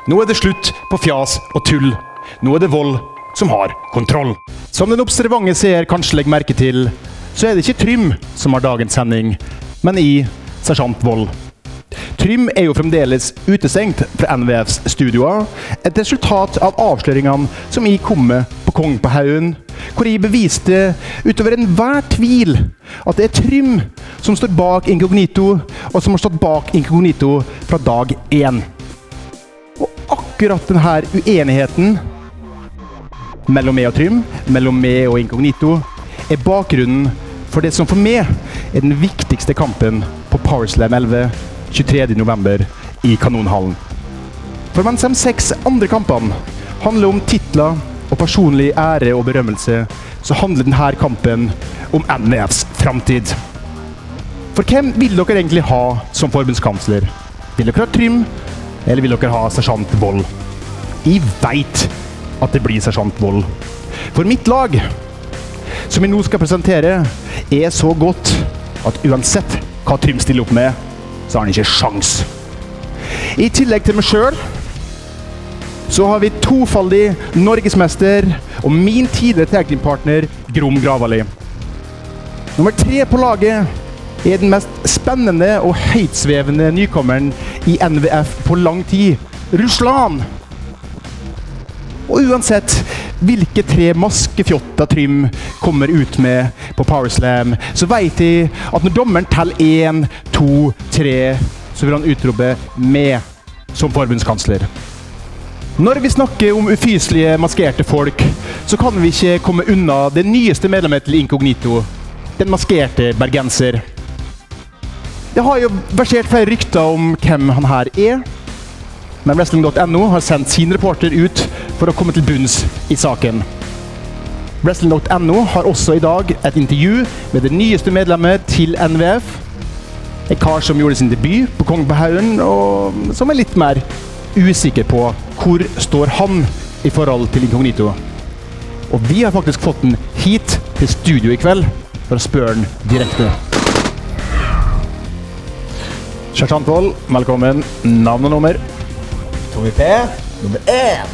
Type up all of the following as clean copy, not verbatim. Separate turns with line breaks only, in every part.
Nå det slutt på fjas og tull. Nå det Vold som har kontroll. Som den observante seer kanskje legger merke til, så det ikke Trym som har dagens sending, men Sersjant Vold. Trym jo fremdeles utestengt fra NVFs studioer, et resultat av avsløringene som kom med på Kong på Haugen, hvor beviste utover enhver tvil at det Trym som står bak Inkognito, og som har stått bak Inkognito fra dag 1. Og akkurat denne uenigheten mellom meg og Trym, mellom meg og Inkognito, bakgrunnen for det som for meg den viktigste kampen på Powerslam 11 23. november i Kanonhallen. For mens de 6 andre kampene handler om titler og personlig ære og berømmelse, så handler denne kampen om NVFs framtid. For hvem vil dere egentlig ha som forbundskansler? Vil dere ha Trym, eller vil dere ha Sersjant Vold? Jeg vet at det blir Sersjant Vold. For mitt lag, som jeg nå skal presentere, så godt at uansett hva Trym stiller opp med, så har han ikke sjans. I tillegg til meg selv, så har vi tofaldig norgesmester og min tidligere tag-team-partner, Grom Gravali. Nummer 3 på laget den mest spennende og høytsvevende nykommeren i NVF på lang tid, Ruslan. Og uansett hvilke 3 maskefjotter Trym kommer ut med på Powerslam, så vet jeg at når dommeren teller 1, 2, 3, så vil han utrope meg som forbundskansler. Når vi snakker om ufyselige maskerte folk, så kan vi ikke komme unna det nyeste medlemmet til Inkognito, den maskerte bergenser. Det har jo versert flere rykter om hvem han her men Wrestling.no har sendt sin reporter ut for å komme til bunns i saken. Wrestling.no har også i dag et intervju med det nyeste medlemmet til NVF, en kar som gjorde sin debut på Kong på Haugen, og som litt mer usikker på hvor står han i forhold til Inkognito. Og vi har faktisk fått den hit til studio i kveld for å spørre den direkte. Sersjant Vold, velkommen. Navn og nummer?
Tommy P, nummer 1.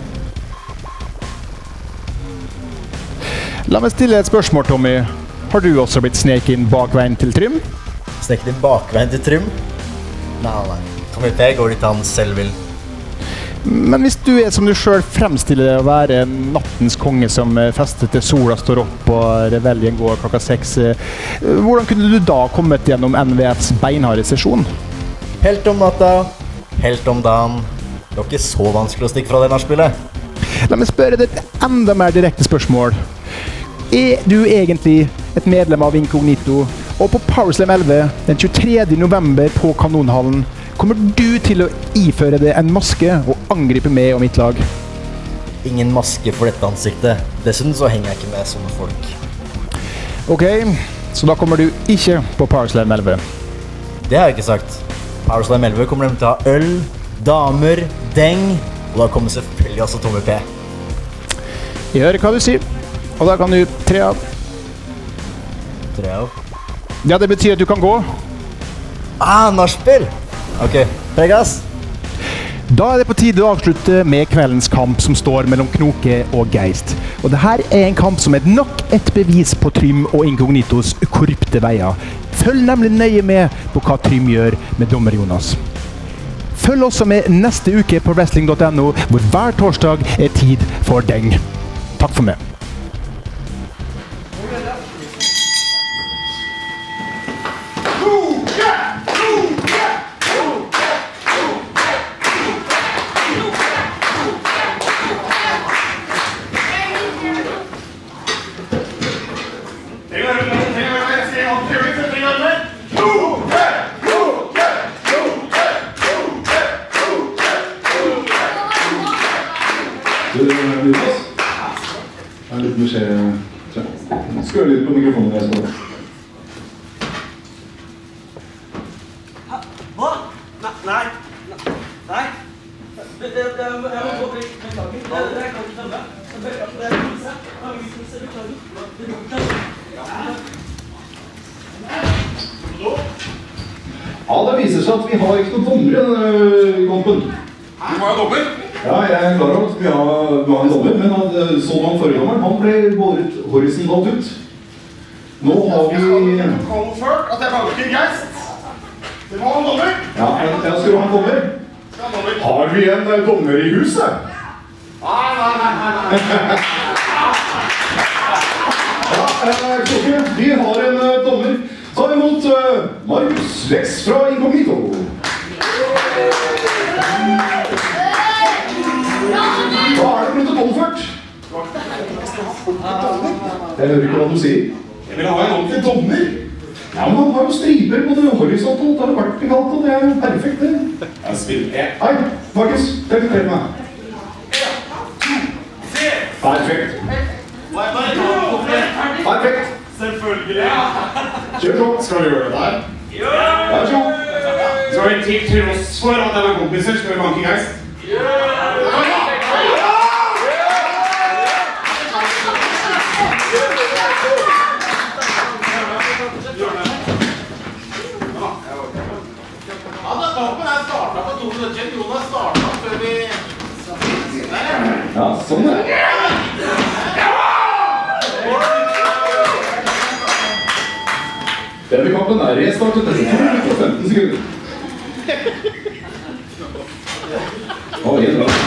La meg stille et spørsmål, Tommy. Har du også blitt sneket inn bakveien til Trym?
Sneket inn bakveien til Trym? Nei. Tommy P går dit han selv vil.
Men hvis du som du selv fremstiller å være nattens konge som fester til sola står opp og reveljen går klokka 6, hvordan kunne du da kommet gjennom NVFs beinharde sesjon?
Helt om natta, helt om dagen. Det var ikke så vanskelig å stikke fra det nachspielet.
La meg spørre deg et enda mer direkte spørsmål. Du egentlig et medlem av Inkognito, og på Powerslam 11 den 23. november på Kanonhallen, kommer du til å iføre deg en maske og angripe meg og mitt lag?
Ingen maske for dette ansiktet. Dessuten så henger jeg ikke med sånne folk.
Ok, så da kommer du ikke på Powerslam 11?
Det har jeg ikke sagt. Powerslam 11 kommer de til å ha øl, damer, deng, og da kommer selvfølgelig også Tommy P.
Jeg hører hva du sier, og da kan du tre av.
Tre av?
Ja, det betyr at du kan gå.
Nachspiel! Ok, Pegas.
Da det på tide å avslutte med kveldens kamp som står mellom Knoke og Geist. Og dette en kamp som nok et bevis på Trym og Inkognitos korrupte veier. Følg nemlig nøye med på hva Trym gjør med dommer Jonas. Følg også med neste uke på wrestling.no, hvor hver torsdag tid for deng. Takk for meg.
Skål litt på mikrofonen der, så.
Hva? Nei. Jeg må gå bli beklager. Jeg kan ikke tømme. Det er vise.
Ja, det viser seg at vi har ikke noen dommere i denne kampen.
Du må ha dommer.
Ja, jeg er klar over at du har en dommer, men så man forrige dommeren, han ble båret horisontalt ut. Nå har vi...
Ført at jeg banker geist. Det må ha en dommer.
Ja, jeg skal ha en dommer. Har vi en dommer i huset?
Nei.
Ja, Klokke, vi har en dommer. Ta imot Marius Lex fra Inkognito. Hva er det protokollført? Jeg hører ikke hva du sier.
Jeg vil ha en ordentlig dommer.
Ja, men han har jo striper både horisontalt og vertikalt, og det er jo perfekt, det.
Jeg spiller.
Hei, Markus, presentere meg. Perfekt. Perfekt.
Selvfølgelig.
Kjør så.
Skal vi gjøre det der?
Vær så god.
Skal vi til tross for at jeg var kompiser, skal vi banke geist?
Ja, sånn det. Denne kampen er restartet etter 2 minutter og 15 sekunder. Igjen da.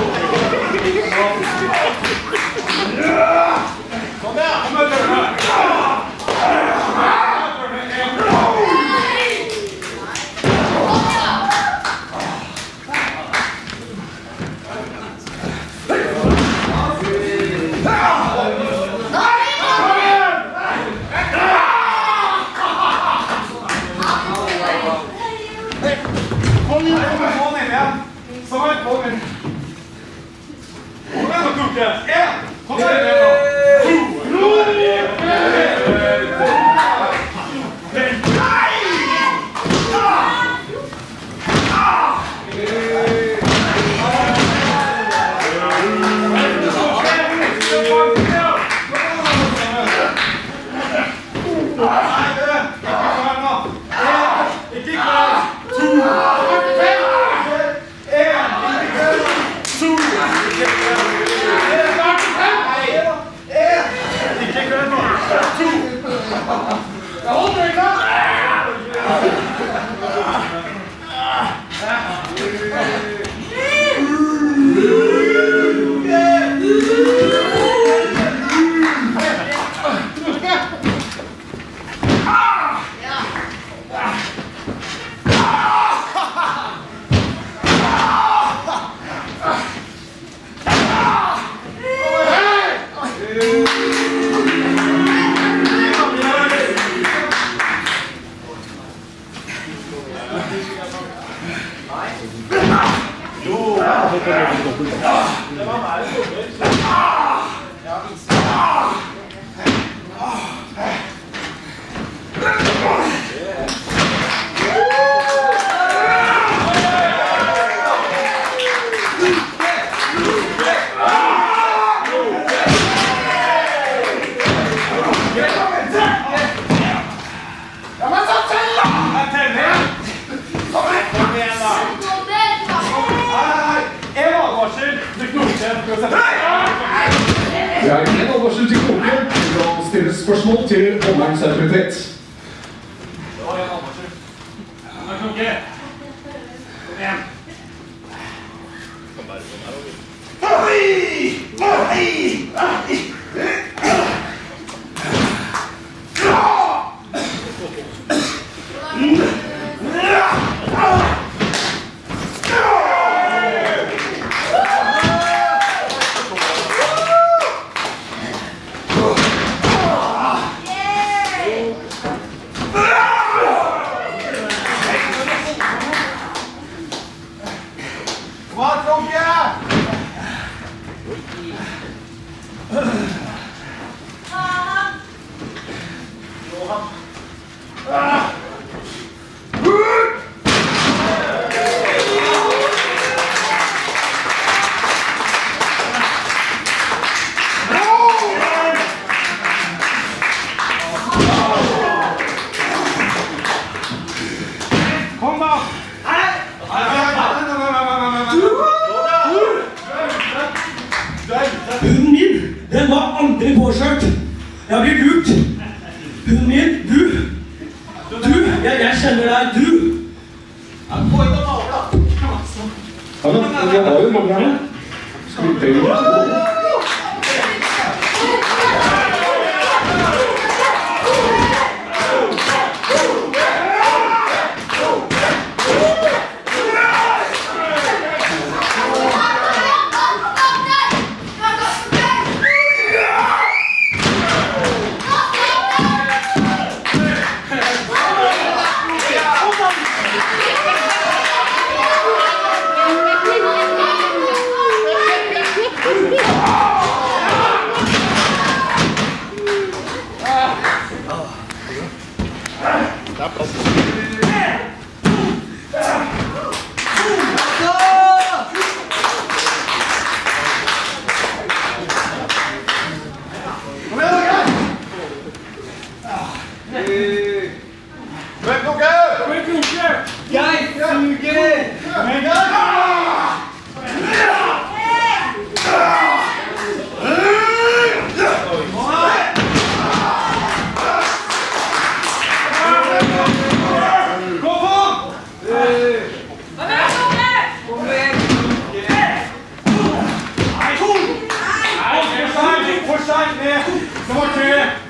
Vi har en advarsel til Klokke for å stille spørsmål til dommerens autoritet.
Det var en advarsel. Klokke. Kom igjen. Hunden min, den var aldri påkjørt. Jeg blir lurt. Hunden min, du, jeg kjenner deg, du.
Ja, men vi har jo mange her. Skal vi prøve det?
Fortsett med!